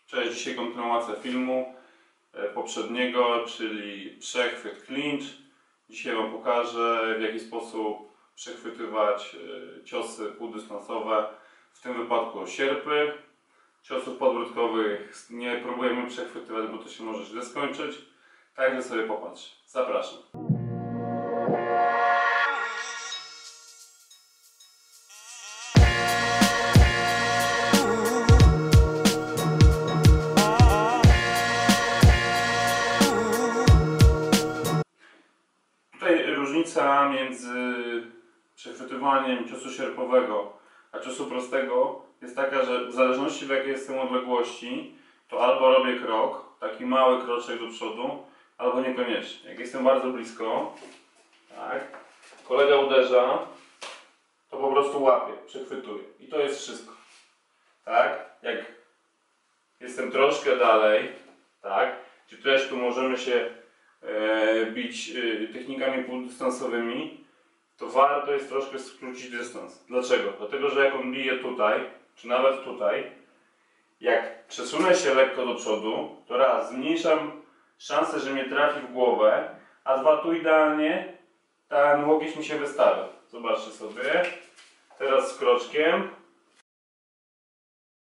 Cześć, dzisiaj kontynuacja filmu poprzedniego, czyli przechwyt clinch. Dzisiaj Wam pokażę, w jaki sposób przechwytywać ciosy półdystansowe, w tym wypadku sierpy. Ciosów podbródkowych nie próbujemy przechwytywać, bo to się może źle skończyć. Także sobie popatrz. Zapraszam. Tutaj różnica między przechwytywaniem ciosu sierpowego a ciosu prostego jest taka, że w zależności w jakiej jestem odległości, to albo robię krok, taki mały kroczek do przodu, albo niekoniecznie. Jak jestem bardzo blisko, tak, kolega uderza, to po prostu łapię, przechwytuję. I to jest wszystko. Tak? Jak jestem troszkę dalej, tak, czy też tu możemy się bić technikami półdystansowymi, to warto jest troszkę skrócić dystans. Dlaczego? Dlatego, że jak on bije tutaj, czy nawet tutaj, jak przesunę się lekko do przodu, to raz, zmniejszam szansę, że mnie trafi w głowę, a dwa, tu idealnie ten łokieć mi się wystawia. Zobaczcie sobie. Teraz z kroczkiem.